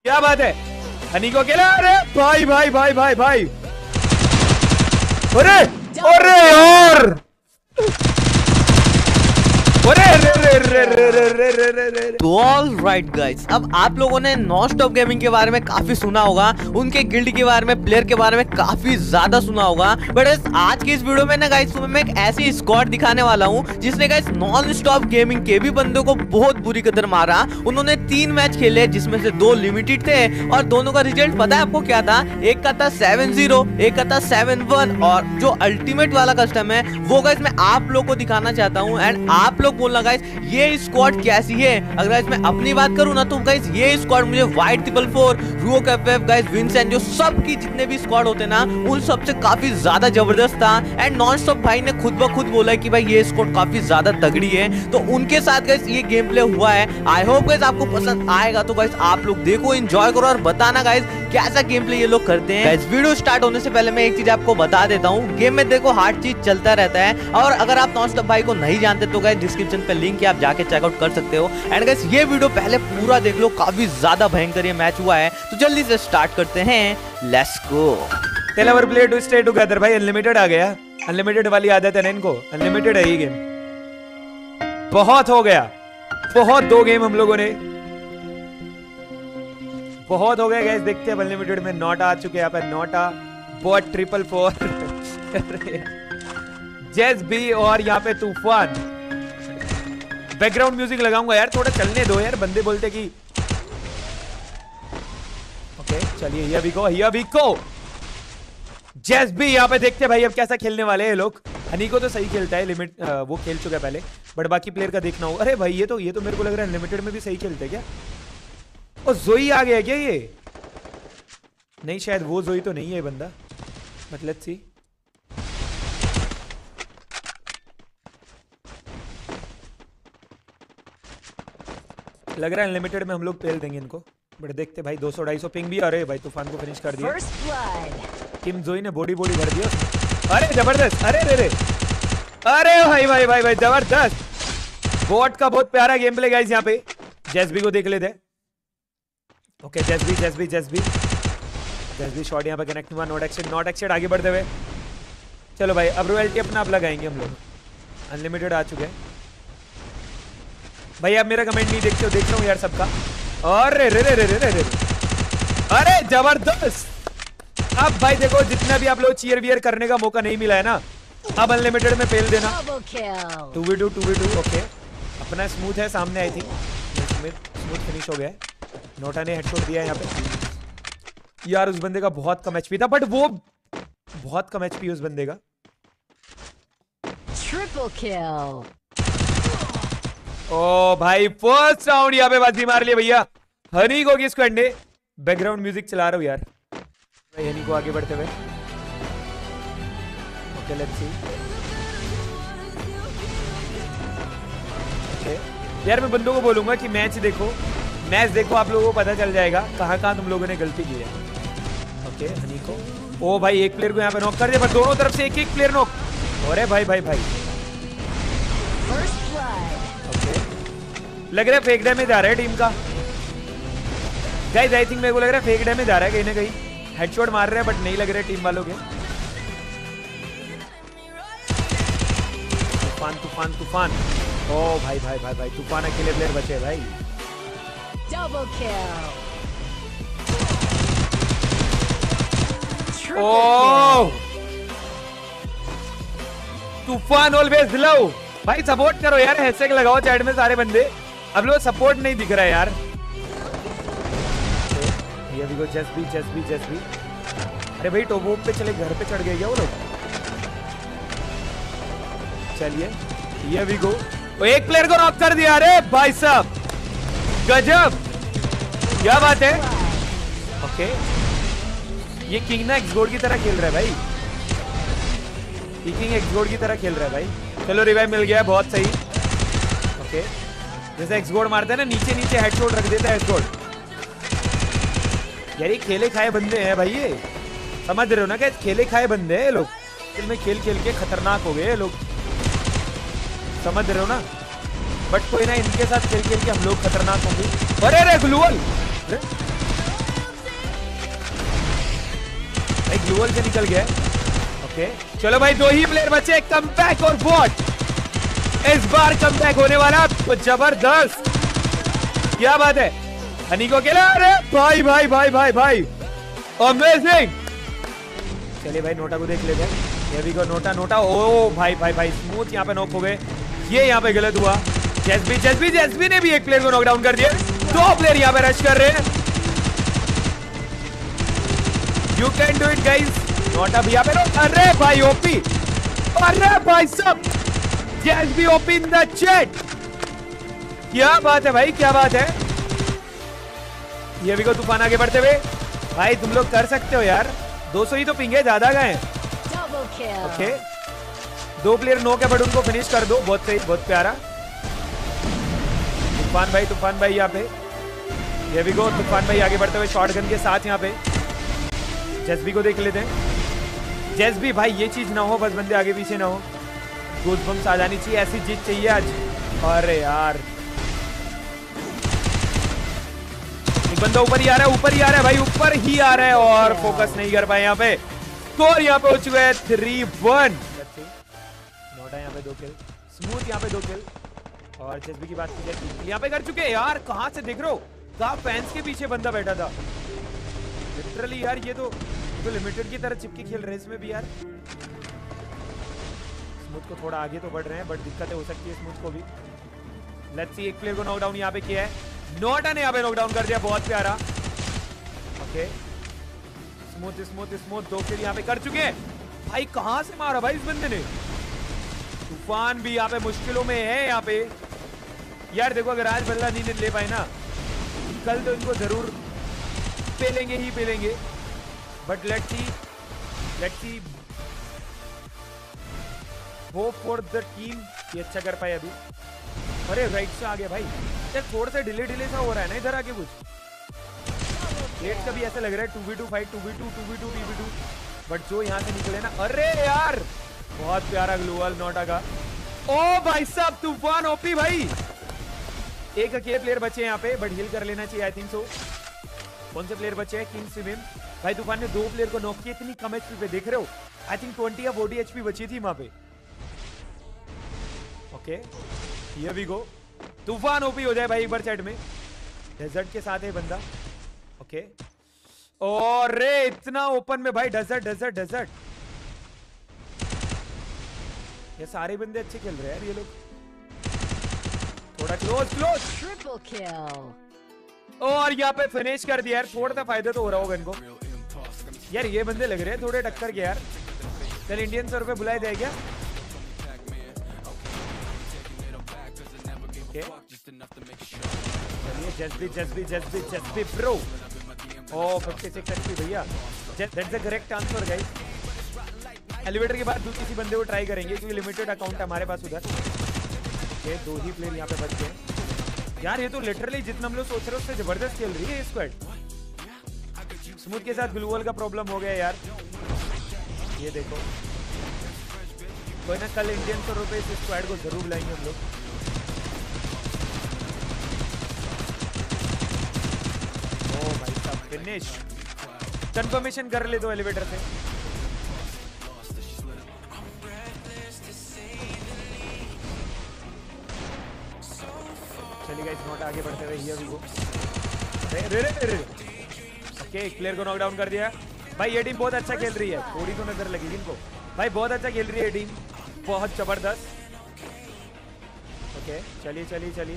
क्या बात है, हनी को अकेला। अरे भाई भाई भाई भाई भाई, अरे अरे यार, तो ऑल राइट गाइस, अब आप लोगों ने नॉन स्टॉप गेमिंग के बारे में काफी सुना होगा, उनके गिल्ड के बारे में, प्लेयर के बारे में काफी ज्यादा सुना होगा। बट आज की इस वीडियो में ना गाइस तुम्हें मैं एक ऐसी स्क्वाड दिखाने वाला हूँ जिसने गाइस नॉन स्टॉप गेमिंग के भी बंदों को बहुत बुरी कदर मारा। उन्होंने 3 मैच खेले जिसमें से 2 लिमिटेड थे और दोनों का रिजल्ट पता है आपको क्या था? एक का था 7-0, एक का था 7-1। और जो अल्टीमेट वाला कस्टम है वो गाइस मैं आप लोग को दिखाना चाहता हूँ। एंड आप लोग बोलना गाइस ये स्क्वाड कैसी है। अगर गाइस मैं अपनी बात करूँ ना तो गाइस ये स्क्वाड मुझे वाइट 444, रूक एफएफ गाइस, विंसेंट, जो सब की जितने भी स्क्वाड होते ना उन सब से काफी ज्यादा जबरदस्त था। एंड नॉन स्टॉप भाई ने खुद ब खुद बोला कि भाई ये स्क्वाड काफी ज्यादा तगड़ी है। तो उनके साथ गाइस ये गेम प्ले हुआ है। आई होप गाइस आपको पसंद आएगा। तो गाइस आप लोग देखो, एंजॉय करो और बताना गाइस कैसा गेम प्ले ये लोग करते हैं। गाइस वीडियो स्टार्ट होने से पहले मैं एक चीज आपको बता देता हूँ, गेम में देखो हर चीज चलता रहता है। और अगर आप नॉन स्टॉप भाई को नहीं जानते तो गाइस डिस्क्रिप्शन पे लिंक है, आप जाके चेकआउट कर सकते हो। एंड गाइस ये वीडियो पहले पूरा देख लो, काफी ज्यादा भयंकर ये मैच हुआ है। तो जल्दी से स्टार्ट करते हैं, let's go. Tell our player to stay together. भाई अनलिमिटेड आ गया, अनलिमिटेड वाली आदत है ना इनको, अनलिमिटेड है ये गेम। बहुत हो गया, बहुत 2 गेम हम लोगों ने, बहुत हो गया गाइस। देखते हैं अनलिमिटेड में नोटा आ चुके हैं यहाँ पे, नोटा बॉट 444 जेस बी और यहाँ पे तूफान। बैकग्राउंड म्यूजिक लगाऊंगा यार, थोड़ा चलने दो यार, बंदे बोलते कि ओके चलिए हियर वी गो। जेस बी यहाँ पे देखते हैं भाई अब कैसा खेलने वाले हैं लोग। हनी को तो सही खेलता है, लिमिट वो खेल चुका है पहले, बट बाकी प्लेयर का देखना होगा। अरे भाई ये तो मेरे को लग रहा है अनलिमिटेड में भी सही खेलते क्या। ओ जोई आ गया क्या ये? नहीं शायद वो जोई तो नहीं है बंदा, बट लेट्स सी। लग रहा है अनलिमिटेड में हम लोग पेल देंगे इनको, बट देखते भाई। 200-250 पिंग भी। अरे भाई तूफान को फिनिश कर दिया, किम जोई ने बॉडी भर दिया। अरे जबरदस्त, अरे रे रे, अरे भाई भाई भाई भाई जबरदस्त। बॉट का बहुत प्यारा गेम प्ले गाइस यहाँ पे। जेसबी को देख लेते हैं। ओके जेसबी शॉट यहाँ पे कनेक्ट हुआ, नॉट एक्सेड आगे बढ़ते हुए। चलो भाई अब रॉयल्टी अपना आप लगाएंगे हम लोग। अनलिमिटेड आ चुके हैं भाई। आप मेरा कमेंट नहीं देखते हो, देख रहा हूँ यार सबका। अरे रे रे रे रे रे रे, अरे जबरदस्त। अब भाई देखो जितना भी आप लोग चीयर वियर करने का मौका नहीं मिला है ना, अब अनलिमिटेड में पेल देना। 2v2 ओके, अपना स्मूथ है सामने। आई थिंक स्मूथ फिनिश हो गया है। नोटा ने हेडशॉट दिया है यहाँ पे। यार उस बंदे का बहुत कम एचपी था, बट वो बहुत कम एचपी उस बंदे का। ट्रिपल किल। ओ भाई फर्स्ट राउंड यहाँ पे बाजी मार लिया भैया। हनी को किसको अंडे। बैकग्राउंड म्यूजिक चला रहा हूँ यार भाई, हनी को आगे बढ़ते हुए। Okay let's see. ओके यार मैं बंदों को बोलूंगा कि मैच देखो आप लोगों को पता चल जाएगा कहाँ तुम लोगों ने गलती की है। ओके हनी को, ओ भाई एक प्लेयर को यहाँ पे नॉक कर दिया, पर दोनों तरफ से एक प्लेयर नॉक। अरे भाई भाई भाई लग रहा है फेक डैमेज आ रहा है टीम का गाइस। आई थिंक मेरे को लग रहा है फेक डैमेज आ रहा है कहीं ना कहीं। हेडशॉट मार रहे हैं बट नहीं लग रहा है टीम वालों के। तूफान ओ भाई भाई भाई भाई तूफान अकेले प्लेयर बचे भाई। Double kill. ओ तूफान ऑलवेज लव भाई। सपोर्ट करो यार, हैशटैग लगाओ चैट में सारे बंदे। अब लोग सपोर्ट नहीं दिख रहा है यार। ये भी जेसबी। अरे भाई टॉप पे चले, घर पे चढ़ गए क्या वो लोग। चलिए ये भी गो, एक प्लेयर को नॉक कर दिया। अरे भाई साहब गजब, क्या बात है। ओके ये किंग ना एक्सगोड की तरह खेल रहा है भाई, किंग एक्सगोड की तरह खेल रहा है भाई। चलो रिवाइव मिल गया, बहुत सही। ओके जैसे एक्सगोड मारते हैं ना, नीचे हेडशॉट रख देता है एक्सगोड। यार ये खेले खाए बंदे हैं भाई, ये समझ रहे हो ना क्या, खेले खाए बंदे हैं लोग। में खेल के खतरनाक हो गए लोग, समझ रहे हो ना। बट कोई ना, इनके साथ खेल के हम लोग खतरनाक होंगे। अरे रे ग्लूअल, ग्लूवल से निकल गया। ओके चलो भाई, 2 ही प्लेयर बचे, कमबैक और वॉट। इस बार कमबैक होने वाला तो जबरदस्त, क्या बात है। हनी को अकेला, अरे भाई भाई भाई भाई भाई अमेजिंग। चलिए भाई नोटा को देख लेते हैं। ये भी को नोटा नोटा, ओ भाई भाई भाई स्मूथ यहाँ पे नॉक हो गए। ये यहाँ पे गलत हुआ। जेसबी ने भी एक प्लेयर को नॉकडाउन कर दिया। 2 प्लेयर यहाँ पे रश कर रहे हैं। You can do it guys. नोटा भी यहाँ पे, अरे भाई ओपी, अरे भाई सब जेसबी ओपी इन द चैट। क्या बात है भाई, क्या बात है। ये भी को तूफान आगे बढ़ते हुए, भाई तुम लोग कर सकते हो यार। 200 ही तो पिंगे, ज्यादा गए। Okay 2 player knock, but उनको फिनिश कर दो। बहुत सही, बहुत प्यारा। तूफान भाई यहाँ पे, ये भी को तूफान भाई आगे बढ़ते हुए शॉटगन के साथ यहाँ पे। जेसबी को देख लेते हैं। जेसबी भाई ये चीज ना हो, बस बंदे आगे पीछे ना हो, गूज़बम्प्स आ जानी चाहिए, ऐसी जीत चाहिए आज। अरे यार एक बंदा ऊपर ही आ रहा है, ऊपर ही आ रहा है भाई, ऊपर ही आ रहा है और फोकस नहीं कर पाए यहाँ पे। स्कोर यहाँ पे हो चुका है 3-1। नोटा यहाँ पे 2 किल, स्मूथ यहाँ पे 2 किल, और जेसबी की बात की जाए यहाँ पे कर चुके हैं यार। कहां से देख रहे हो, कहां फैंस के पीछे बंदा बैठा था लिटरली यार। ये तो लिमिटेड की तरह चिपकी खेल रहे हैं इसमें भी यार। स्मूथ को थोड़ा आगे तो बढ़ रहे हैं, बट दिक्कतें हो सकती है स्मूथ को भी। लेट्स सी, एक प्लेयर को नॉकडाउन यहाँ पे किया है। नोटा ने यहाँ पे नॉकडाउन कर दिया, बहुत प्यारा। Okay smooth smooth smooth 2 kill यहाँ पे कर चुके हैं भाई। कहां से मारा भाई इस बंदे ने। तूफान भी यहाँ पे मुश्किलों में है यहाँ पे यार। देखो अगर आज बदला नहीं ले पाए ना, कल तो इनको जरूर पेलेंगे ही पेलेंगे। But let's see hope for the team ये अच्छा कर पाए अभी। अरे राइट से आ गया भाई यार, थोड़ा सा डिले सा हो रहा है ना इधर आके कुछ। लेट का भी ऐसा लग रहा है 2v2 फाइट, 2v2 बट जो यहाँ से निकले ना, अरे यार बहुत प्यारा ग्लूवल नोटा का। ओ भाई साहब तूफान ओपी भाई। एक अकेले प्लेयर बचे यहाँ पे, बट हिल कर लेना चाहिए आई थिंक सो। कौन से प्लेयर बचे हैं? किंग सिविम भाई। तूफान ने 2 प्लेयर को नॉक किया, इतनी कम एचपी पे, देख रहे हो। आई थिंक 20 या 40 एचपी बची थी वहां पे। Okay here we go. तूफान ओपी हो जाए भाई एक बार चैट में। डेजर्ट के साथ है बंदा। ओके और रे इतना ओपन में भाई, डेजर्ट। ये सारे बंदे अच्छे खेल रहे हैं यार ये लोग। थोड़ा क्लोज Triple kill. और यहाँ पे फिनिश कर दिया यार। थोड़ा सा फायदा तो हो रहा होगा इनको यार। ये बंदे लग रहे हैं थोड़े टक्कर के यार। चल इंडियन सर्वर पे बुलाया जाए क्या? चलिए जस्बी ब्रो। ओ 56 एचपी भैया, that's the correct answer guys. Elevator के बाद किसी बंदे को ट्राई करेंगे क्योंकि लिमिटेड अकाउंट है हमारे पास उधर। ओके 2 ही प्लेयर यहाँ पे बच गए यार। ये तो लिटरली जितना हम लोग सोच रहे हैं उससे जबरदस्त खेल रही है ये स्क्वाड। स्मूथ के साथ ग्लूवल का प्रॉब्लम हो गया यार। ये देखो कोई ना, कल इंडियन सर्वर पे इस स्क्वाड को जरूर लाएंगे हम लोग। ओ भाई साहब फिनिश, कंफर्मेशन कर ले दो एलिवेटर से। चलिए गाइस नोट आगे बढ़ते हुए हियर वी गो। रे ओके एक प्लेयर को नॉकडाउन कर दिया भाई। ये टीम बहुत अच्छा खेल रही है, थोड़ी तो नजर लगी इनको भाई। बहुत अच्छा खेल रही है टीम, बहुत जबरदस्त। ओके चलिए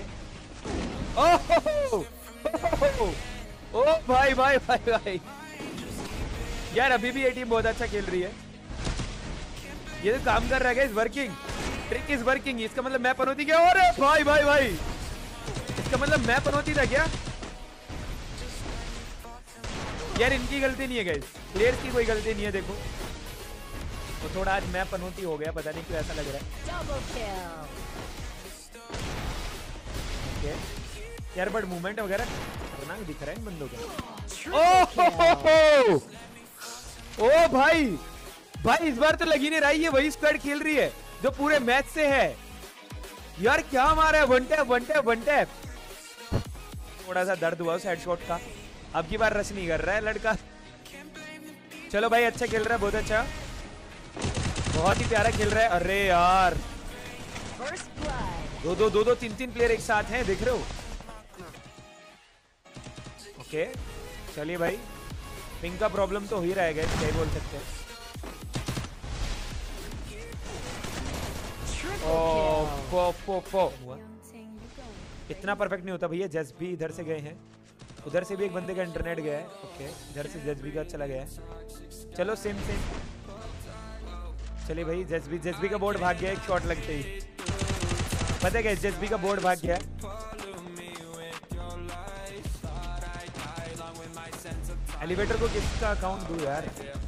ओ भाई यार अभी भी ये टीम बहुत अच्छा खेल रही है। ये तो काम कर रहा है guys, working, trick is working. इसका मतलब मैं पनौती क्या? अरे भाई इसका मतलब मैं पनौती था क्या यार? इनकी गलती नहीं है गाइस, प्लेयर्स की कोई गलती नहीं है। देखो तो थोड़ा आज मैं पनौती हो गया, पता नहीं क्यों ऐसा लग रहा है। ओके यार बट मूवमेंट वगैरह खतरनाक दिख रहा है इन बंदों का। ओ भाई इस बार तो लगी नहीं रही है, वही स्क्वाड खेल रही है जो पूरे मैच से है यार। क्या मारा है, वन टैप। थोड़ा सा दर्द हुआ उस हेडशॉट का। अब की बार रश नहीं कर रहा है लड़का। चलो भाई, अच्छा खेल रहा है, बहुत अच्छा, बहुत ही प्यारा खेल रहा है। अरे यार, First blood. दो 3 प्लेयर एक साथ हैं, देख रहे हो? ओके, चलिए भाई, पिंक का प्रॉब्लम तो हो ही रहा है, क्या ही बोल सकते हैं। Triple kill. हुआ। इतना परफेक्ट नहीं होता भैया। जस भी इधर से गए हैं, उधर से भी एक बंदे का इंटरनेट गया है। ओके, इधर से जस भी का चला गया है। चलो सेम। चलिए भाई, जस भी का बोर्ड भाग गया एक शॉट लगते ही। पता है क्या, जस भी का बोर्ड भाग गया। एलिवेटर को किसका अकाउंट दूं यार?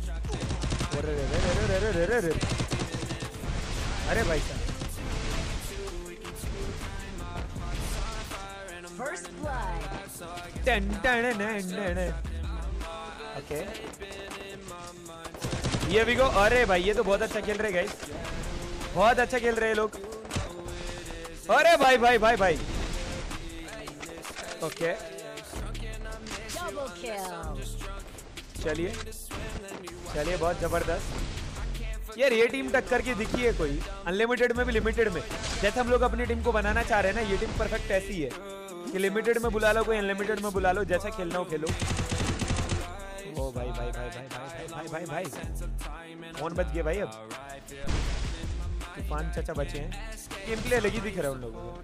अरे भाई साहब, First blood. ओके, ये भी गो। अरे भाई, ये तो बहुत अच्छा खेल रहे गाइस, बहुत अच्छा खेल रहे हैं लोग। अरे भाई भाई भाई भाई। Okay, Double kill. चलिए बहुत जबरदस्त यार। ये टीम टक्कर की दिखी है कोई, अनलिमिटेड में भी लिमिटेड में। जैसे हम लोग अपनी टीम को बनाना चाह रहे हैं ना, ये टीम परफेक्ट ऐसी है कि लिमिटेड में बुला लो, कोई अनलिमिटेड में बुला लो, जैसा खेलना हो खेलो। ओ भाई भाई भाई भाई भाई भाई भाई भाई, कौन बच गए भाई? अब तूफान चाचा बचे हैं। गेम प्ले अलग ही दिख रहा है उन लोगों को।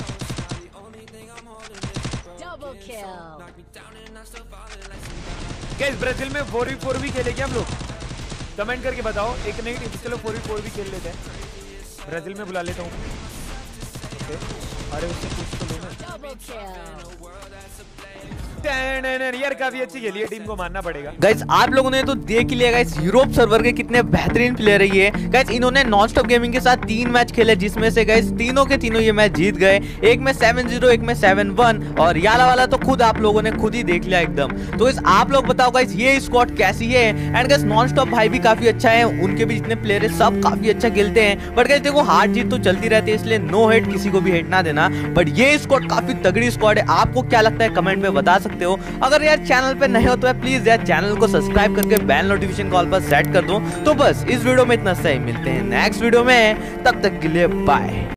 Double kill. गाइस, ब्राजील में 4v4 भी खेले क्या हम लोग? कमेंट करके बताओ। एक नहीं टीम, चलो 4v4 भी खेल लेते हैं। ब्राजील में बुला लेता हूँ। अरे उससे कुछ तो लेना। Double kill. यार काफी अच्छी खेली है, टीम को मानना पड़ेगा। गाइस, आप लोगों ने तो देख ही लिया गाइस, यूरोप सर्वर के कितने बेहतरीन प्लेयर है ये गाइस। इन्होंने नॉन स्टॉप गेमिंग के साथ 3 मैच खेले, जिसमें से गाइस तीनों के तीनों ये मैच जीत गए। एक में 7-0, एक में 7-1, और याला वाला तो खुद आप लोगों ने खुद ही देख लिया एकदम। तो इस आप लोग बताओ गाइस, ये स्क्वाड कैसी है? एंड गाइस, नॉन स्टॉप भाई भी काफी अच्छा है, उनके भी जितने प्लेयर है सब काफी अच्छा खेलते हैं। बट गाइस देखो, हार जीत तो चलती रहती है, इसलिए नो हेट, किसी को भी हेट ना देना। बट ये स्क्वाड काफी तगड़ी स्क्वाड है। आपको क्या लगता है कमेंट में बता सकते हो। अगर यार चैनल पे नए हो तो प्लीज यार चैनल को सब्सक्राइब करके बेल नोटिफिकेशन कॉल पर सेट कर दो। तो बस इस वीडियो में इतना सही, मिलते हैं नेक्स्ट वीडियो में, तब तक के लिए बाय।